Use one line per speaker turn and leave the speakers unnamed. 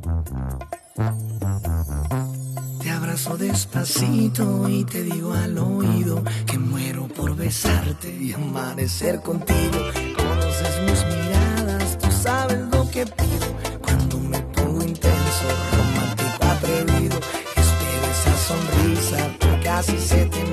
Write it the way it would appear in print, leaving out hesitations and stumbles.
Te abrazo despacito y te digo al oído que muero por besarte y amanecer contigo. Conoces mis miradas, tú sabes lo que pido. Cuando me pongo intenso, romántico, atrevido, espero esa sonrisa que casi se te